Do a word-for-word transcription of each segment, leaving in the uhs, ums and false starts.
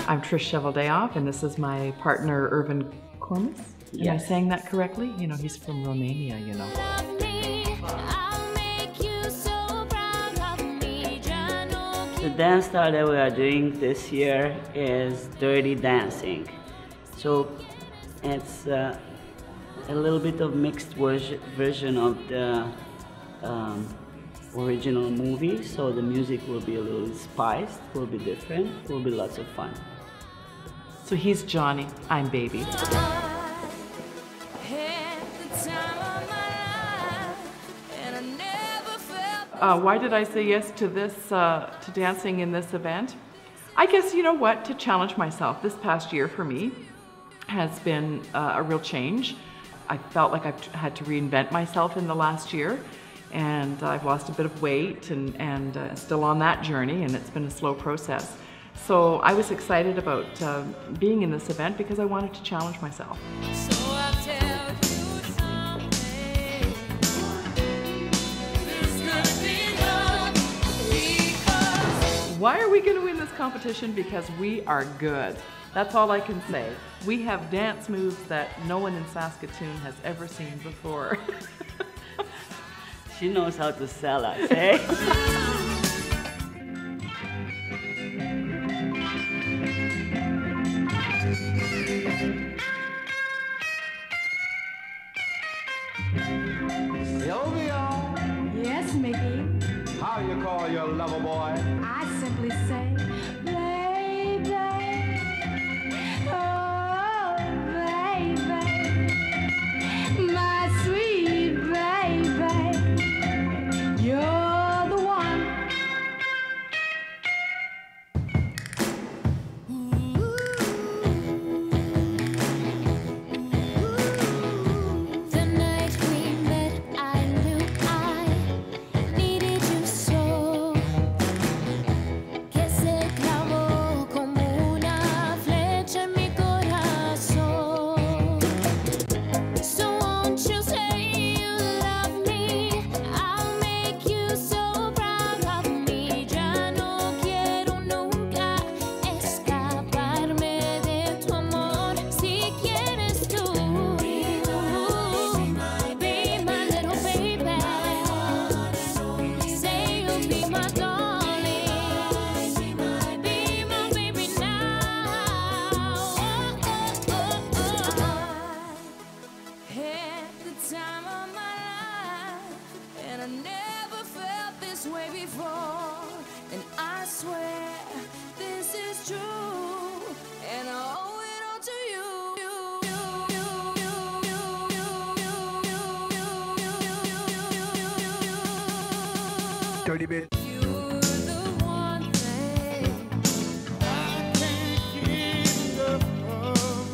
I'm Trish Cheveldayoff, and this is my partner, Ervin Kormos. Am Yes. I saying that correctly? You know, he's from Romania, you know. The dance style that we are doing this year is dirty dancing. So it's uh, a little bit of mixed version version of the um, original movie. So the music will be a little spiced, will be different, will be lots of fun. So he's Johnny, I'm Baby. Uh, why did I say yes to this, uh, to dancing in this event? I guess, you know what, to challenge myself. This past year for me has been uh, a real change. I felt like I've had to reinvent myself in the last year, and I've lost a bit of weight and, and uh, still on that journey, and it's been a slow process. So I was excited about uh, being in this event because I wanted to challenge myself. So I'll tell you someday, there's gonna be love because... Why are we going to win this competition? Because we are good. That's all I can say. We have dance moves that no one in Saskatoon has ever seen before. She knows how to sell us, eh? Sylvia, Yes, Mickey. how you call your lover boy? I simply say, baby, oh, baby, my sweet baby, you're the one. The night we met, I knew I needed you so. Que se clavó como una flecha en mi corazón. So won't you say you love me? I'll make you so proud of me. Ya no quiero nunca escaparme de tu amor. Si quieres tú, be my little baby. Say you'll be my darling. Be my baby now. Oh, oh, oh, oh. I had the time of my life, and I never felt this way before. And I swear this is true, and I owe it all to you. Dirty bitch. You're the one thing I can't keep up from.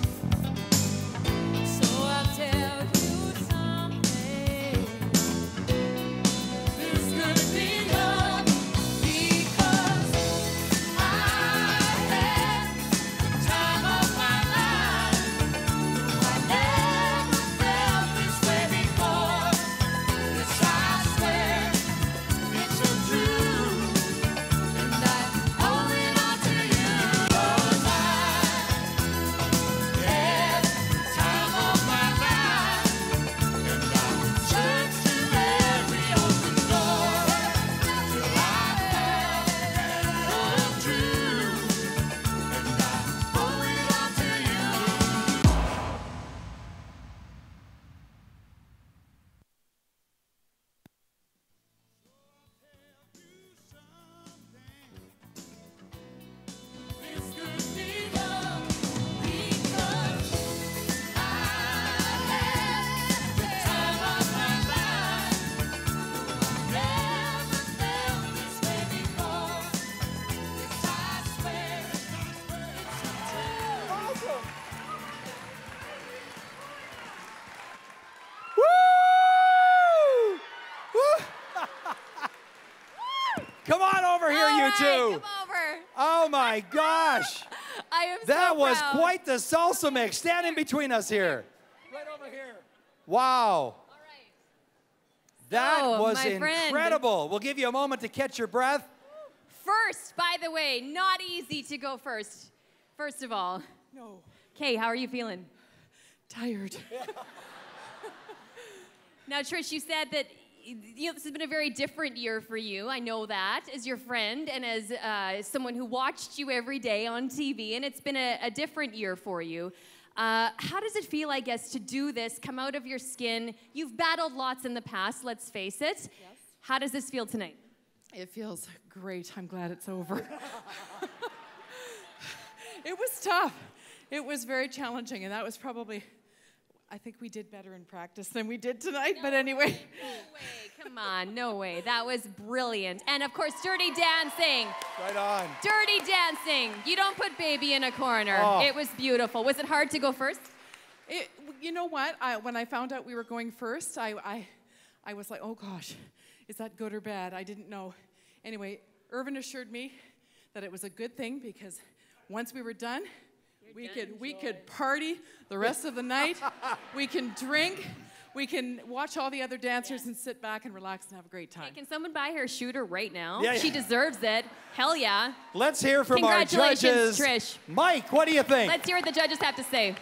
So I'll tell you someday, there's gonna be love because I had the time of my life. I never felt this way before. Yes, I swear it's so true, and I owe it all to you. 'Cause I had the time of my life, and I searched through every open door till I found love true, and I owe it all to you. This could be love because I had the time of my life. Never felt this way before. Yes, I swear it's true. Woo! Woo! Come on over here, All you right, two. Come over. Oh my gosh. I am That so was proud. quite the salsa mix. Stand in between us here. Right over here. Wow. All right. That So, was my friend. incredible. We'll give you a moment to catch your breath. First, by the way, not easy to go first. First of all. No. Kay, how are you feeling? Tired. Now, Trish, you said that you know, this has been a very different year for you. I know that as your friend and as uh, someone who watched you every day on T V, and it's been a, a different year for you. Uh, how does it feel, I guess, to do this, come out of your skin? You've battled lots in the past, let's face it. Yes. How does this feel tonight? It feels great. I'm glad it's over. It was tough. It was very challenging, and that was probably, I think we did better in practice than we did tonight, no, but anyway. No way, come on, no way. That was brilliant. And of course, Dirty Dancing. Right on. Dirty Dancing. You don't put baby in a corner. Oh. It was beautiful. Was it hard to go first? It, you know what? I, when I found out we were going first, I, I, I was like, oh gosh, is that good or bad? I didn't know. Anyway, Ervin assured me that it was a good thing because once we were done, You're we done, could we could party the rest of the night. We can drink. We can watch all the other dancers and sit back and relax and have a great time. Hey, can someone buy her a shooter right now? Yeah, yeah. She deserves it. Hell yeah. Let's hear from our Congratulations, judges. Trish. Mike, what do you think? Let's hear what the judges have to say.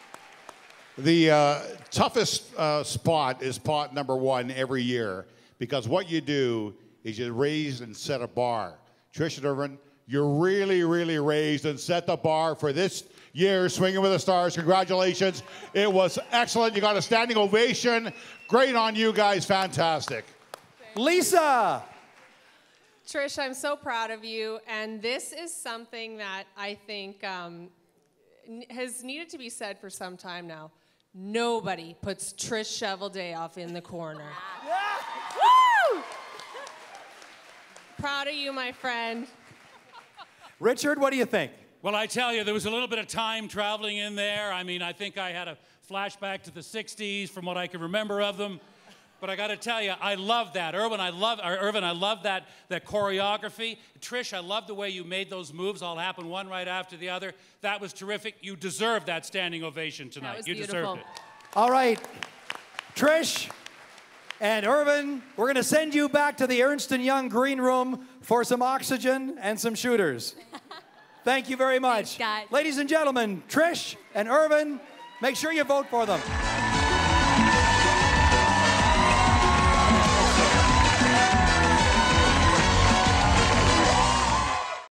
The uh, toughest uh, spot is spot number one every year because what you do is you raise and set a bar. Trish and Ervin, you really, really raised and set the bar for this year, Swinging with the Stars. Congratulations. It was excellent. You got a standing ovation. Great on you guys. Fantastic. Lisa. Trish, I'm so proud of you. And this is something that I think um, n- has needed to be said for some time now. Nobody puts Trish Cheveldayoff in the corner. Woo! Proud of you, my friend. Richard, what do you think? Well, I tell you, there was a little bit of time traveling in there. I mean, I think I had a flashback to the sixties from what I can remember of them. But I got to tell you, I love that. Ervin, I love, or Ervin, I love that, that choreography. Trish, I love the way you made those moves all happen one right after the other. That was terrific. You deserve that standing ovation tonight. That was you beautiful. deserved it. All right. Trish and Ervin, we're going to send you back to the Ernst and Young green room for some oxygen and some shooters. Thank you very much. Thanks, guys. Ladies and gentlemen, Trish and Ervin, make sure you vote for them.